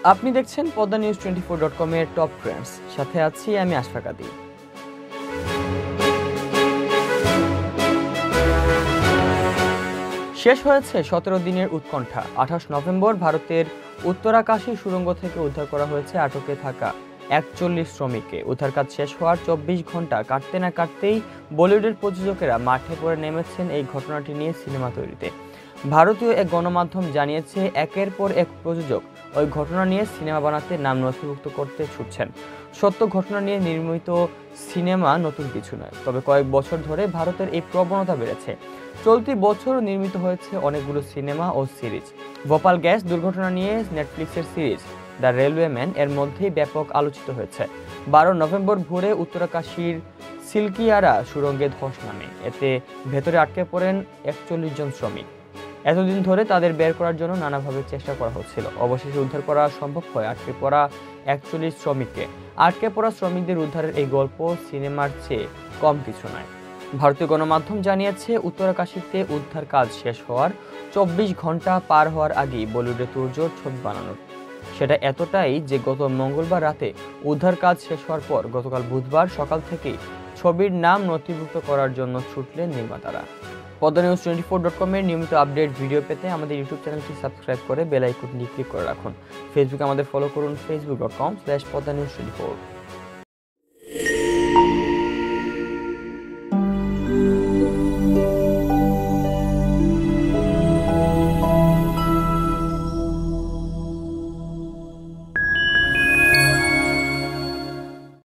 আপনি দেখছেন Padma news 24.com এর টপ ট্রেন্ডস, সাথে আছি আমি আশফাক আদি। শেষ হয়েছে 17 দিনের উৎকণ্ঠা। 28 নভেম্বর ভারতের উত্তরাকাশী সুড়ঙ্গ থেকে উদ্ধার করা হয়েছে আটকে থাকা 41 শ্রমিককে। উদ্ধার কাজ শেষ হওয়ার 24 ঘন্টা কাটতে না কাটতেই বলিউডের প্রযোজকেরা মাঠে পড়ে নেমেছেন এই ঘটনাটি নিয়ে সিনেমা তৈরিতে। ভারতীয় এক গণমাধ্যম জানিয়েছে, একের পর এক প্রযোজক ওই ঘটনা নিয়ে সিনেমা বানাতে নাম নথিভুক্ত করতে ছুটছেন। সত্য ঘটনা নিয়ে নির্মিত সিনেমা নতুন কিছু নয়, তবে কয়েক বছর ধরে ভারতের এই প্রবণতা বেড়েছে। চলতি বছর নির্মিত হয়েছে অনেকগুলো সিনেমা ও সিরিজ। ভোপাল গ্যাস দুর্ঘটনা নিয়ে নেটফ্লিক্সের সিরিজ দ্য রেলওয়েম্যান এর মধ্যেই ব্যাপক আলোচিত হয়েছে। 12 নভেম্বর ভোরে উত্তরাকাশীর সিলকিয়ারা সুড়ঙ্গে ধস নামে। এতে ভেতরে আটকে পড়েন 41 জন শ্রমিক। এতদিন ধরে তাদের বের করার জন্য নানাভাবে চেষ্টা করা হচ্ছিল। অবশেষে উদ্ধার করা সম্ভব হয় আটকে পড়া 41 শ্রমিককে। আটকে পড়া শ্রমিকদের উদ্ধারের এই গল্প সিনেমার চেয়ে কম কিছু নয়। ভারতীয় গণমাধ্যম জানিয়েছে, উত্তরাকাশীতে উদ্ধার কাজ শেষ হওয়ার 24 ঘন্টা পার হওয়ার আগেই বলিউডে তোড়জোড় ছবি বানানোর। সেটা এতটাই যে গত মঙ্গলবার রাতে উদ্ধার কাজ শেষ হওয়ার পর গতকাল বুধবার সকাল থেকেই ছবির নাম নথিভুক্ত করার জন্য ছুটলেন নির্মাতারা। পদ্মা নিউজ 24.com এর নিয়মিত আপডেট ভিডিও পেতে আমাদের ইউটিউব চ্যানেলটি সাবস্ক্রাইব করে বেল আইকনটি ক্লিক করে রাখুন। ফেসবুকে আমাদের ফলো করুন facebook.com/padmanews24।